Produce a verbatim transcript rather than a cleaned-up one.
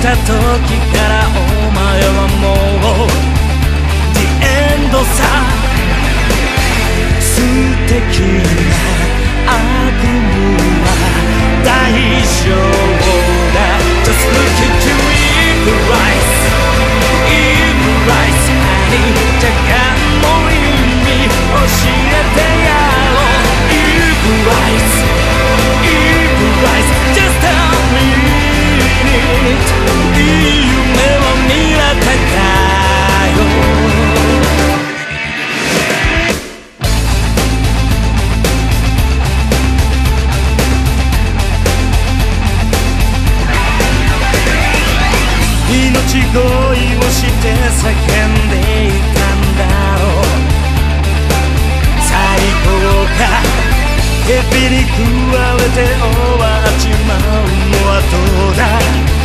た時からお前はもう The End さ。素敵な悪夢は大丈夫だ。 Just look into evil eyes, evil eyes honey。 じゃがの意味教えてやろう。 Evil eyes, evil eyes just tell me it。 いい夢を見られたかよ。命乞いをして叫んでいたんだろう。最高か蛇に食われて終わっちまうのはどうだ。